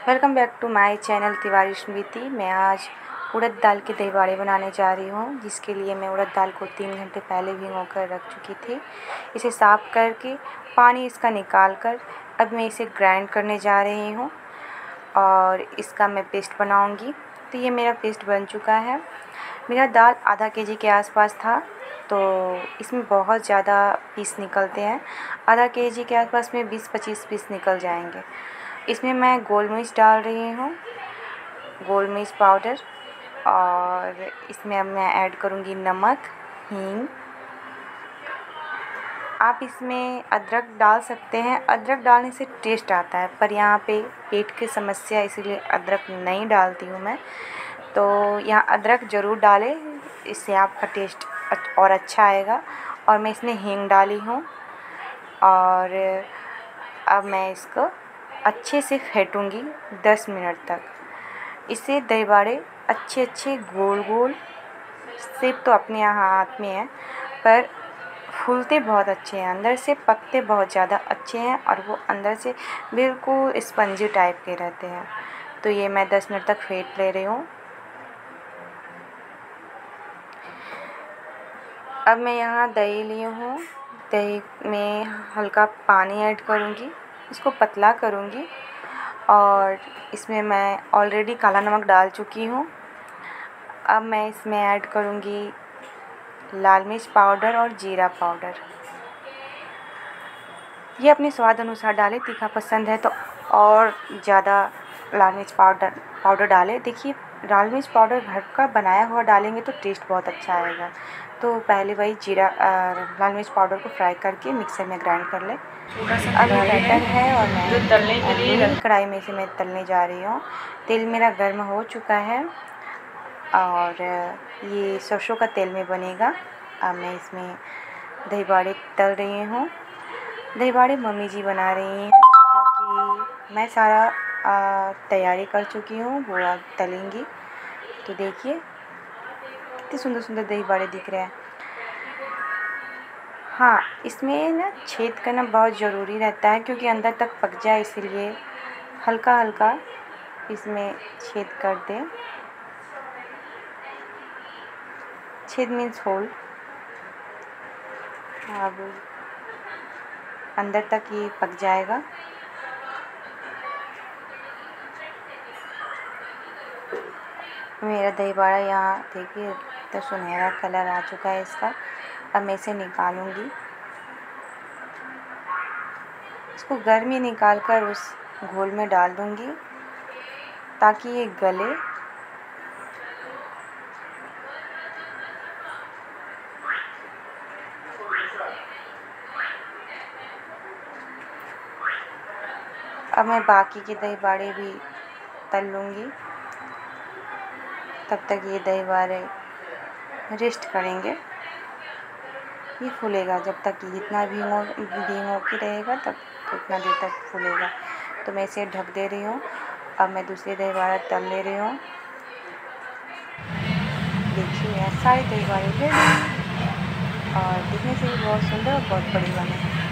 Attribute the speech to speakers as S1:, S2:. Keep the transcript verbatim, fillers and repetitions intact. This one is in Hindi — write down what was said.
S1: Welcome back to my channel Tiwari Smriti. मैं आज उड़द दाल के दही बड़े बनाने जा रही हूँ, जिसके लिए मैं उड़द दाल को तीन घंटे पहले भिगो कर रख चुकी थी। इसे साफ़ करके पानी इसका निकाल कर अब मैं इसे ग्राइंड करने जा रही हूँ और इसका मैं पेस्ट बनाऊँगी। तो ये मेरा पेस्ट बन चुका है। मेरा दाल आधा के जी के आसपास था, तो इसमें बहुत ज़्यादा पीस निकलते हैं। आधा के जी के आसपास में बीस पच्चीस पीस निकल जाएंगे। इसमें मैं गोल मिर्च डाल रही हूँ, गोल मिर्च पाउडर, और इसमें अब मैं ऐड करूँगी नमक, हींग। आप इसमें अदरक डाल सकते हैं, अदरक डालने से टेस्ट आता है, पर यहाँ पे पेट की समस्या इसीलिए अदरक नहीं डालती हूँ मैं। तो यहाँ अदरक ज़रूर डालें, इससे आपका टेस्ट और अच्छा आएगा। और मैं इसमें हींग डाली हूँ और अब मैं इसको अच्छे से फेंटूँगी दस मिनट तक। इससे दही बड़े अच्छे अच्छे गोल गोल, शेप तो अपने यहाँ हाथ में है, पर फूलते बहुत अच्छे हैं, अंदर से पकते बहुत ज़्यादा अच्छे हैं और वो अंदर से बिल्कुल स्पंजी टाइप के रहते हैं। तो ये मैं दस मिनट तक फेंट ले रही हूँ। अब मैं यहाँ दही ली हूँ, दही में हल्का पानी ऐड करूँगी, इसको पतला करूँगी और इसमें मैं ऑलरेडी काला नमक डाल चुकी हूँ। अब मैं इसमें ऐड करूँगी लाल मिर्च पाउडर और जीरा पाउडर। ये अपने स्वाद अनुसार डालें, तीखा पसंद है तो और ज़्यादा लाल मिर्च पाउडर पाउडर डालें। देखिए, लाल मिर्च पाउडर घर का बनाया हुआ डालेंगे तो टेस्ट बहुत अच्छा आएगा। तो पहले वही जीरा लाल मिर्च पाउडर को फ्राई करके मिक्सर में ग्राइंड कर लें। अब ये बैटर है और मैं तलने के लिए कढ़ाई में से मैं तलने जा रही हूँ। तेल मेरा गर्म हो चुका है और ये सरसों का तेल में बनेगा। अब मैं इसमें दही बड़े तल रही हूँ। दही बड़े मम्मी जी बना रही हैं, क्योंकि मैं सारा तैयारी कर चुकी हूँ, वो अब तलेंगी। तो देखिए कितने सुंदर सुंदर दही बड़े दिख रहे हैं। हाँ, इसमें ना छेद करना बहुत ज़रूरी रहता है, क्योंकि अंदर तक पक जाए, इसीलिए हल्का हल्का इसमें छेद कर दें। छेद मीन्स होल। अब अंदर तक ये पक जाएगा। मेरा दही बड़ा यहाँ देखिए तो सुनहरा कलर आ चुका है इसका। अब मैं इसे निकालूंगी, इसको गर्मी निकाल कर उस घोल में डाल दूंगी ताकि ये गले। अब मैं बाकी के दही बड़े भी तल लूँगी, तब तक ये दही बड़े रेस्ट करेंगे। ये फूलेगा जब तक, जितना भीगो भीगो के रहेगा तब उतना देर तक फूलेगा। तो मैं इसे ढक दे रही हूँ। अब मैं दूसरे दही बड़ा तल ले रही हूँ। देखिए सारे दही बड़े रेडी और दिखने से भी बहुत सुंदर और बहुत बड़ी बने।